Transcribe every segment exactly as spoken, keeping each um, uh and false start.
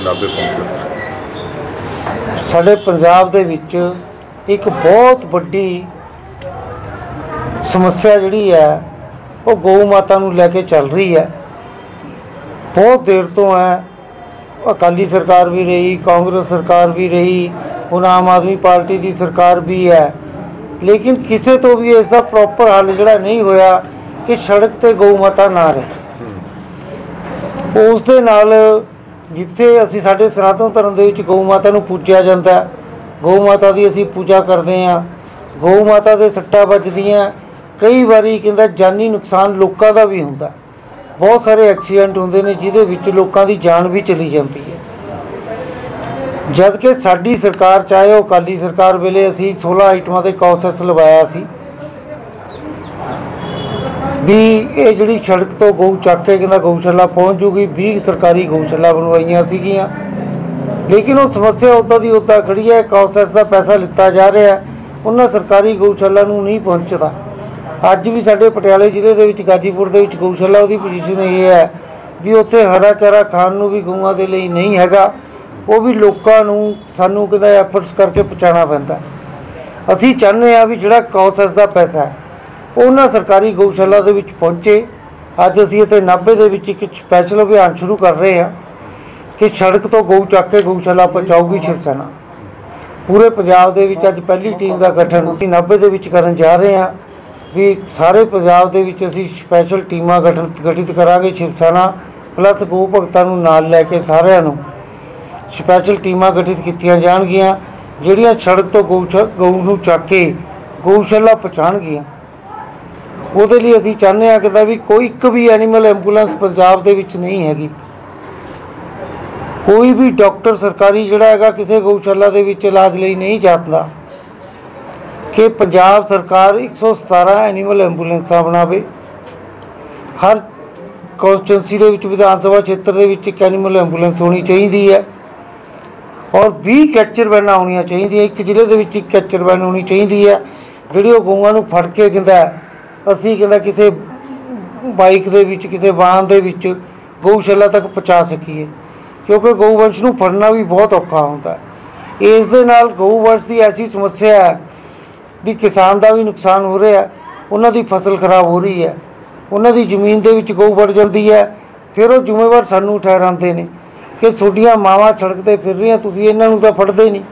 नाभे पहुंचे? साडे पंजाब दे विच एक बहुत वड्डी समस्या जिहड़ी है वो गौ माता नूं लैके चल रही है। बहुत देर तो है, अकाली सरकार भी रही, कांग्रेस सरकार भी रही, हुण आम आदमी पार्टी की सरकार भी है, लेकिन किसी तो भी इसका प्रॉपर हल जिहड़ा नहीं होया कि सड़क ते गौ माता ना रहे। उस दे नाल जिथे असी साडे सनातन धर्म दे विच गौ माता नूं पूजिया जांदा है, गौ माता की असी पूजा करते हैं, गौ माता दे सट्टा वजदियां, कई बारी कहंदा जानी नुकसान लोगों का भी हुंदा, बहुत सारे एक्सीडेंट होंदे ने जिहदे विच लोगों की जान भी चली जाती है। जद कि साडी सरकार चाहे वो अकाली सरकार वेले असी सोलह आइटमां दे कॉन्सेस लवाया सी भी ये जिहड़ी सड़क तो गऊ चक के कहंदा गऊशाला पहुँच जूगी, बीस सरकारी गऊशाला बनवाइयां सीगियां, लेकिन वो समस्या उदा दी उदा खड़ी है। कॉन्सेस का पैसा लिता जा रहा है, उन्हां सरकारी गऊशाला नूं नहीं पहुँचदा। अज भी साडे पटियाले जिले दे विच गाजीपुर दे विच गऊशाला उहदी पोजीशन ये है भी उत्थे हरा चारा खाण नूं भी गऊआं दे लई नहीं हैगा, वो भी लोकां नूं सानूं कहंदा एफर्ट्स करके पहुँचाना पैंदा। असीं चाहुंदे आ भी जिहड़ा कॉन्सेस का पैसा है उन्हां सरकारी गऊशाला दे विच पहुँचे। अज असीं इत्थे नाभे दे विच एक स्पैशल अभियान शुरू कर रहे हैं कि सड़क तो गऊ चक के गऊशाला पहुँचाऊगी शिव सेना। पूरे पंजाब दे विच अज पहली टीम का गठन नाभे दे विच करन जा रहे हैं भी सारे पंजाब दे विच असीं स्पैशल टीमां गठन गठित करांगे शिव सेना प्लस गौ भगतां नूं नाल लैके सारिआं नूं स्पैशल टीमां गठित कीतियां जाणगीआं जिहड़ियां सड़क तो गऊ गऊ नूं चक के गऊशाला पहुँचाणगीआं। ਉਹਦੇ ਲਈ ਅਸੀਂ ਚਾਹੁੰਦੇ ਹਾਂ ਕਿ ਵੀ ਕੋਈ ਇੱਕ ਵੀ ਐਨੀਮਲ ਐਂਬੂਲੈਂਸ ਪੰਜਾਬ ਦੇ ਵਿੱਚ ਨਹੀਂ ਹੈਗੀ, ਕੋਈ ਵੀ ਡਾਕਟਰ ਸਰਕਾਰੀ ਜਿਹੜਾ ਹੈਗਾ ਕਿਸੇ ਗਊਸ਼ਾਲਾ ਦੇ ਵਿੱਚ ਇਲਾਜ ਲਈ ਨਹੀਂ ਜਾਂਦਾ ਕਿ ਪੰਜਾਬ ਸਰਕਾਰ एक सौ सतारह ਐਨੀਮਲ ਐਂਬੂਲੈਂਸਾਂ ਬਣਾਵੇ। ਹਰ ਕੌਂਸਟੀਟੂਐਂਸੀ ਦੇ ਵਿੱਚ ਵਿਧਾਨ ਸਭਾ ਖੇਤਰ ਦੇ ਵਿੱਚ ਇੱਕ ਐਨੀਮਲ ਐਂਬੂਲੈਂਸ ਹੋਣੀ ਚਾਹੀਦੀ ਹੈ ਔਰ बीस ਕੈਚਰ ਵੈਨਾਂ ਹੋਣੀਆਂ ਚਾਹੀਦੀਆਂ। ਇੱਕ ਜ਼ਿਲ੍ਹੇ ਦੇ ਵਿੱਚ ਇੱਕ ਕੈਚਰ ਵੈਨ ਹੋਣੀ ਚਾਹੀਦੀ ਹੈ ਜਿਹੜੀ ਉਹ ਗਊਆਂ ਨੂੰ ਫੜ ਕੇ ਕਹਿੰਦਾ ਅਸੀਂ ਕਹਿੰਦਾ ਕਿਸੇ ਬਾਈਕ ਦੇ ਵਿੱਚ ਕਿਸੇ ਵਾਹਨ ਦੇ ਵਿੱਚ ਗਊਸ਼ਾਲਾ ਤੱਕ ਪਹੁੰਚਾ ਸਕੀਏ, ਕਿਉਂਕਿ ਗਊ ਵੰਸ਼ ਨੂੰ ਫੜਨਾ ਵੀ ਬਹੁਤ ਔਖਾ ਹੁੰਦਾ। ਇਸ ਦੇ ਨਾਲ ਗਊ ਵੰਸ਼ ਦੀ ਐਸੀ ਸਮੱਸਿਆ ਹੈ ਵੀ ਕਿਸਾਨ ਦਾ ਵੀ ਨੁਕਸਾਨ ਹੋ ਰਿਹਾ, ਉਹਨਾਂ ਦੀ ਫਸਲ ਖਰਾਬ ਹੋ ਰਹੀ ਹੈ, ਉਹਨਾਂ ਦੀ ਜ਼ਮੀਨ ਦੇ ਵਿੱਚ ਗਊ ਵੜ ਜਾਂਦੀ ਹੈ, ਫਿਰ ਉਹ ਜ਼ਿੰਮੇਵਾਰ ਸਾਨੂੰ ਠਹਿਰਾਉਂਦੇ ਨੇ ਕਿ ਤੁਹਾਡੀਆਂ ਮਾਵਾਂ ਸੜਕ 'ਤੇ ਫਿਰ ਰਹੀਆਂ, ਤੁਸੀਂ ਇਹਨਾਂ ਨੂੰ ਤਾਂ ਫੜਦੇ ਨਹੀਂ।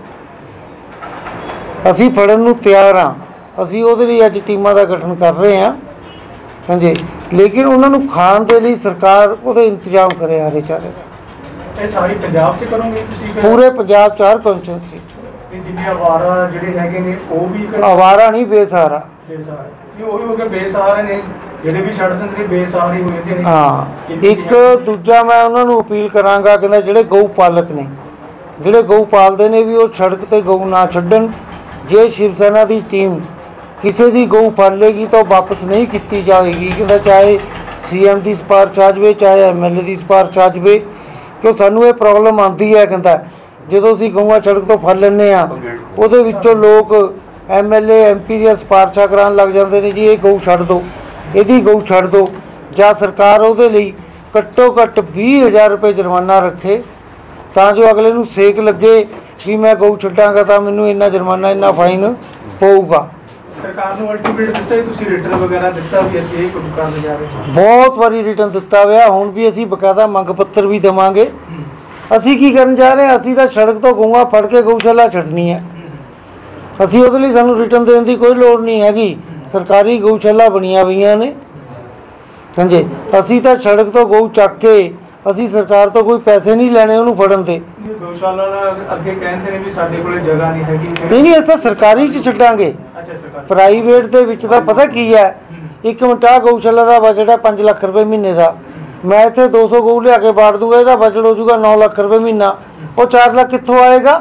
ਅਸੀਂ ਫੜਨ ਨੂੰ ਤਿਆਰ ਹਾਂ, ਅਸੀਂ ਉਹਦੇ ਲਈ ਅੱਜ ਟੀਮਾਂ ਦਾ ਗਠਨ ਕਰ ਰਹੇ ਹਾਂ ਹਾਂਜੀ, ਲੇਕਿਨ ਉਹਨਾਂ ਨੂੰ ਖਾਣ ਦੇ ਲਈ ਸਰਕਾਰ ਉਹਦੇ ਇੰਤਜ਼ਾਮ ਕਰੇ ਹਰੇ ਚਾਰੇ ਦਾ। ਇਹ ਸਾਰੀ ਪੰਜਾਬ 'ਚ ਕਰੋਗੇ ਤੁਸੀਂ? ਪੂਰੇ ਪੰਜਾਬ ਚਾਰ ਕੌਂਸਟੀਟੂਐਂਸੀ 'ਚ ਜਿੰਨੇ ਅਵਾਰਾ ਜਿਹੜੇ ਹੈਗੇ ਨੇ ਉਹ ਵੀ ਅਵਾਰਾ ਨਹੀਂ ਬੇਸਹਾਰਾ ਬੇਸਹਾਰਾ ਇਹ ਉਹੀ ਹੋ ਗਿਆ, ਬੇਸਹਾਰੇ ਨੇ ਜਿਹੜੇ ਵੀ ਛੱਡ ਦਿੰਦੇ ਨੇ ਬੇਸਹਾਰੇ ਹੋ ਜਾਂਦੇ ਨੇ। ਹਾਂ, ਇੱਕ ਦੂਜਾ ਮੈਂ ਉਹਨਾਂ ਨੂੰ ਅਪੀਲ ਕਰਾਂਗਾ ਕਹਿੰਦਾ ਜਿਹੜੇ ਗਊ ਪਾਲਕ ਨੇ ਜਿਹੜੇ ਗਊ ਪਾਲਦੇ ਨੇ ਵੀ ਉਹ ਸੜਕ 'ਤੇ ਗਊ ਨਾ ਛੱਡਣ। ਜੇ ਸ਼ਿਵ ਸੈਨਾ ਦੀ ਟੀਮ ਕਿਸੇ ਦੀ ਗਊ ਫੜ ਲੇਗੀ ਤਾਂ ਵਾਪਸ ਨਹੀਂ ਕੀਤੀ ਜਾਏਗੀ, ਕਹਿੰਦਾ ਚਾਹੇ सी एम की सिफारिश आ जाए चाहे एम एल ए की सिफारिश आ जाए, क्यों सानू ये प्रॉब्लम आती है कहता जो असी गऊँ सड़क तो फड़ लें वो लोग M L A M P दी सिफारिशा करा लग जाते हैं जी ये गऊ छड़ दो यदी गऊ छड़ दो, या सरकार वो घट्टो घट्ट भी हज़ार रुपये जुर्माना रखे तो जो अगले नूं सेक लगे भी मैं गऊ छड्डांगा तो मैनूं इन्ना जुर्माना इन्ना फाइन पऊगा। सरकार नूं अल्टीमेट दिता ही तुसीं रिटर्न वगैरह दिता भी असीं ये कुछ करन जा रहे हां, बहुत बारी रिटर्न दिता होया, हुण भी असीं बकायदा मंग पत्र भी देवांगे। असीं की करन जा रहे हैं, असीं तां सड़क तो गऊआं फड़ के गऊशाला छड्डनी है, असीं उहदे लई सानूं रिटर्न देण दी कोई लोड़ नहीं हैगी, सरकारी गऊशाला बणीआं होईआं ने हांजी। असीं तां सड़क तो गऊ चक के असीं सरकार तो कोई पैसे नहीं लैणे उहनूं फड़न ते। गऊशाला अगे कहंदे ने भी साडे कोले जगह नहीं हैगी, नहीं नहीं असीं सरकारी च छड्डांगे, प्राइवेट दे विच तां पता की है एक मिनट आ गऊशाला का बजट है पाँच लाख रुपये महीने का, मैं इत्थे दो सौ गऊ लिया के बाड़ दूंगा, इसका बजट हो जाऊगा नौ लाख रुपये महीना, वो चार लाख कित्थों आएगा?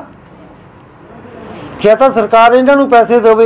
या तो सरकार इन्हां नूं पैसे देवे,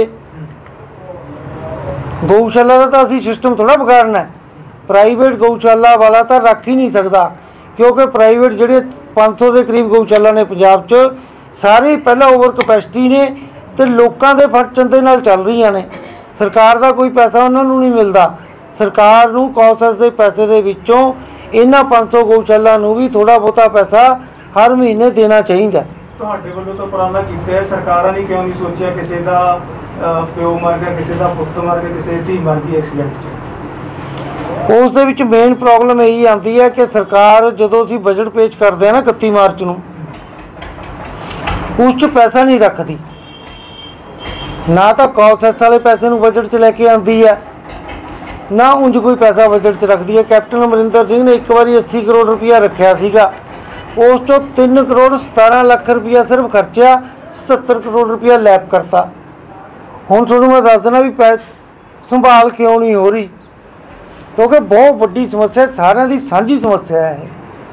गऊशाला का तो असीं सिस्टम थोड़ा बिगाड़ना है, प्राइवेट गऊशाला वाला तो रख ही नहीं सकता, क्योंकि प्राइवेट जिहड़े पाँच सौ के करीब गऊशाला ने पंजाब च सारे पहला ओवर कैपेसिटी ने तो लोगों के फंड दे नाल चल रही ने, सरकार का कोई पैसा उन्होंने नहीं मिलता। सरकार नूं कौंसस के पैसे के विचों इन्हां पाँच सौ गऊशाला नूं भी थोड़ा बहुता पैसा हर महीने देना चाहिए। ਤੁਹਾਡੇ ਵੱਲੋਂ ਤਾਂ ਉਪਰਾਲਾ ਕੀਤਾ ਹੈ, ਸਰਕਾਰਾਂ ਨੇ ਕਿਉਂ ਨਹੀਂ ਸੋਚਿਆ ਕਿਸੇ ਦਾ ਪਿਓ ਮਰ ਗਿਆ, ਕਿਸੇ ਦਾ ਪੁੱਤ ਮਰ ਗਿਆ, ਕਿਸੇ ਦੀ ਮਰ ਗਈ ਐਕਸੀਡੈਂਟ 'ਚ? ਉਸ ਦੇ ਵਿੱਚ ਮੇਨ ਪ੍ਰੋਬਲਮ ਇਹੀ ਆਉਂਦੀ ਹੈ ਕਿ ਸਰਕਾਰ ਜਦੋਂ ਅਸੀਂ ਬਜਟ ਪੇਸ਼ ਕਰਦੇ ਹਾਂ ਨਾ ਇਕੱਤੀ ਮਾਰਚ ਨੂੰ, ਉਸ 'ਚ ਪੈਸਾ ਨਹੀਂ ਰੱਖਦੀ। ਨਾ ਤਾਂ ਕੌਲ ਸੈਸ ਵਾਲੇ ਪੈਸੇ ਨੂੰ ਬਜਟ 'ਚ ਲੈ ਕੇ ਆਉਂਦੀ ਹੈ, ਨਾ ਉਂਝ ਕੋਈ ਪੈਸਾ ਬਜਟ 'ਚ ਰੱਖਦੀ ਹੈ। ਕੈਪਟਨ ਅਮਰਿੰਦਰ ਸਿੰਘ ਨੇ ਇੱਕ ਵਾਰੀ अस्सी ਕਰੋੜ ਰੁਪਇਆ ਰੱਖਿਆ ਸੀਗਾ, ਉਸ 'ਚੋਂ ਤਿੰਨ ਕਰੋੜ ਸਤਾਰਾਂ ਲੱਖ ਰੁਪਇਆ ਸਿਰਫ ਖਰਚਿਆ, ਸਤੱਤਰ ਕਰੋੜ ਰੁਪਇਆ ਲੈਪ ਕਰਤਾ। ਹੁਣ ਤੁਹਾਨੂੰ ਮੈਂ ਦੱਸ ਦੇਣਾ ਵੀ ਪੈ ਸੰਭਾਲ ਕਿਉਂ ਨਹੀਂ ਹੋ ਰਹੀ, ਕਿਉਂਕਿ ਬਹੁਤ ਵੱਡੀ ਸਮੱਸਿਆ, ਸਾਰਿਆਂ ਦੀ ਸਾਂਝੀ ਸਮੱਸਿਆ ਹੈ।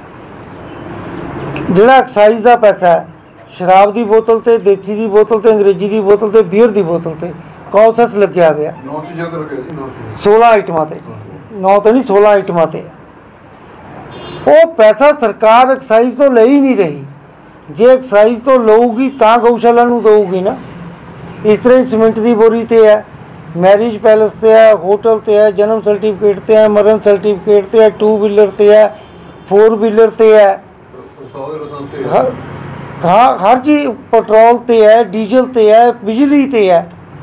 ਜਿਹੜਾ ਐਕਸਾਈਜ਼ ਦਾ ਪੈਸਾ ਹੈ, ਸ਼ਰਾਬ ਦੀ ਬੋਤਲ ਤੇ, ਦੇਸੀ ਦੀ ਬੋਤਲ ਤੇ, ਅੰਗਰੇਜ਼ੀ ਦੀ ਬੋਤਲ ਤੇ, ਬੀਅਰ ਦੀ ਬੋਤਲ ਤੇ ਕੌਲ ਸੈਸ ਲੱਗਿਆ ਪਿਆ सोलह ਆਈਟਮਾਂ ਤੇ, नौ तो नहीं सोलह ਆਈਟਮਾਂ ਤੇ। ਉਹ ਪੈਸਾ ਸਰਕਾਰ ਐਕਸਾਈਜ਼ ਤੋਂ ਲੈ ਹੀ ਨਹੀਂ ਰਹੀ। ਜੇ ਐਕਸਾਈਜ਼ ਤੋਂ ਲਊਗੀ ਤਾਂ ਗਊਸ਼ਾਲਾ ਨੂੰ ਦਊਗੀ ਨਾ। ਇਸ ਤਰ੍ਹਾਂ ਸੀਮੈਂਟ ਦੀ ਬੋਰੀ ਤੇ ਹੈ, मैरिज पैलेस ਤੇ ਹੈ, होटल ਤੇ है, जन्म सर्टिफिकेट ਤੇ है, मरण सर्टिफिकेट ਤੇ है, टू व्हीलर ਤੇ है, फोर व्हीलर ਤੇ है, हाँ हर चीज़, पेट्रोल ते है, डीजल ते है, बिजली ते है,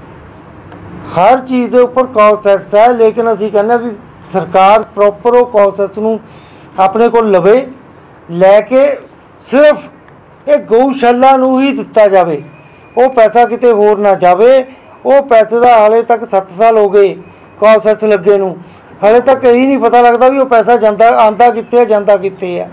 हर चीज़ के उपर कॉल सैस है। लेकिन असीं कहने भी सरकार प्रॉपर वो कॉल सैस नूं अपने को लवे, लैके सिर्फ एक गऊशाला नूं ही दिता जाए, वो पैसा किते होर ना जाए। वो पैसे का हाले तक सत्त साल हो गए कॉल सैस लगे नूं, हाले तक यही नहीं पता लगता भी वो पैसा जाता आंदा कित्ते जाता कित्ते है,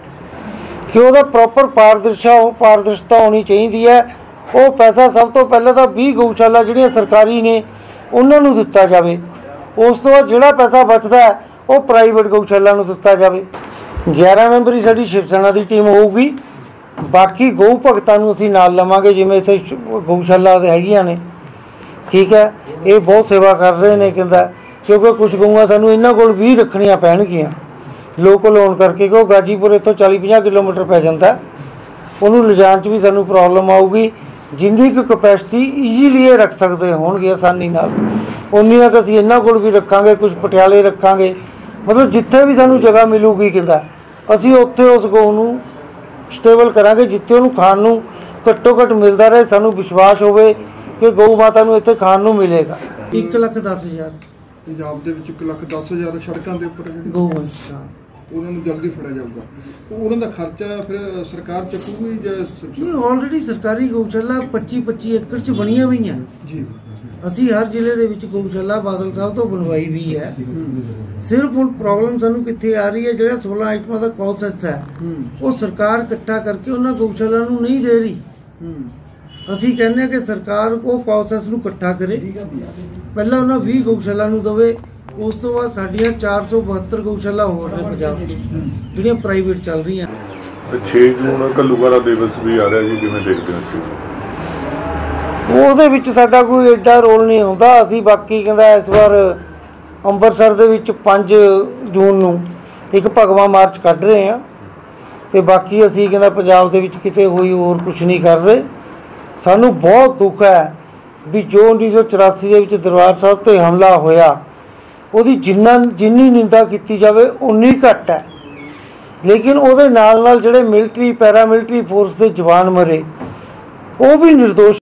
कि वह प्रॉपर पारदर्शा पारदर्शिता होनी चाहिए है। वो पैसा सब तो पहले तो बीस गऊशाला जिहड़ियां सरकारी ने उन्होंने दिता जाए, उस तो बाद जिहड़ा पैसा बचता है वो प्राइवेट गऊशाला नूं दिता जाए। ग्यारह मैंबरी साडी शिव सेना की टीम होगी, बाकी गऊ भगतां नूं असीं नाल लवांगे, जिवें इत्थे गऊशाला हैगियां ने, ठीक है। ये बहुत सेवा कर रहे हैं कहंदा, क्योंकि कुछ गऊआं सानूं इन्हां कोल भी रखणियां पैणगीਆਂ लोकल होने करके, कि गाजीपुर इतों चाली पचास किलोमीटर पै जाता, उन्होंने लिजाण च भी सानूं प्रॉब्लम आऊगी। जिन्नी क कैपेसिटी ईजीली ये रख सकते होणगे आसानी नाल, उन्नी क असीं इन्हां कोल भी रखांगे, कुछ पटियाले रखांगे, मतलब जिथे भी सानूं जगह मिलूगी कहंदा असीं उत्थे उस गऊ नूं स्टेबल करांगे, जिथे उहनूं खाण नूं घट्टो घट्ट मिलदा रहे, सानूं विश्वास होवे कि गऊ माता नूं इत्थे खाण नूं मिलेगा। एक लख दस हज़ार पंजाब दे विच एक लख दस हज़ार सड़कों के उपर गऊ उन्होंने जल्दी फड़िया जाऊगा, उन्होंने खर्चा फिर सरकार चकूगी नहीं? ऑलरेडी सरकारी गऊशाला पच्ची पच्ची एकड़ च बनिया हुई हैं जी। असी हर जिले दे विच गऊशाला बादल साहब तो बनवाई भी है। सिर्फ हुण प्रॉब्लम सानूं कित्थे आ रही है, जिहड़ा सोलह आइटमां दा कॉल सैस है वो सरकार इकट्ठा करके उन्हां गऊशाला नूं नहीं दे रही। असी कहने कि सरकार को कॉल सैस नूं इकट्ठा करे, पहला उन्हां बीस गऊशाला नूं देवे, उस तो बाद साडियां चार सौ बहत्तर गऊशाला होर ने पंजाब जिहड़ियां प्राइवेट चल रही हैं। छे जून घल्लूघारा दिवस भी आ रहा जी, किवें देखदे हो? ਉਹਦੇ ਵਿੱਚ ਸਾਡਾ ਕੋਈ ਐਡਾ ਰੋਲ ਨਹੀਂ ਹੁੰਦਾ। ਅਸੀਂ ਬਾਕੀ ਕਹਿੰਦਾ ਇਸ ਵਾਰ ਅੰਮ੍ਰਿਤਸਰ ਦੇ ਵਿੱਚ ਪੰਜ ਜੂਨ ਨੂੰ ਇੱਕ ਭਗਵਾ ਮਾਰਚ ਕੱਢ ਰਹੇ ਹਾਂ, ਤੇ ਬਾਕੀ ਅਸੀਂ ਕਹਿੰਦਾ ਪੰਜਾਬ ਦੇ ਵਿੱਚ ਕਿਤੇ ਹੋਈ ਹੋਰ ਕੁਝ ਨਹੀਂ ਕਰ ਰਹੇ। ਸਾਨੂੰ ਬਹੁਤ ਦੁੱਖ ਹੈ ਵੀ ਜੋ उन्नीस सौ चौरासी ਦੇ ਵਿੱਚ ਦਰਬਾਰ ਸਾਹਿਬ ਤੇ ਹਮਲਾ ਹੋਇਆ, ਉਹਦੀ ਜਿੰਨਾ ਜਿੰਨੀ ਨਿੰਦਾ ਕੀਤੀ ਜਾਵੇ ਉਨੀ ਘੱਟ ਹੈ। ਲੇਕਿਨ ਉਹਦੇ ਨਾਲ ਨਾਲ ਜਿਹੜੇ ਮਿਲਟਰੀ ਪੈਰਾਮਿਲਟਰੀ ਫੋਰਸ ਦੇ ਜਵਾਨ ਮਰੇ ਉਹ ਵੀ ਨਿਰਦੋਸ਼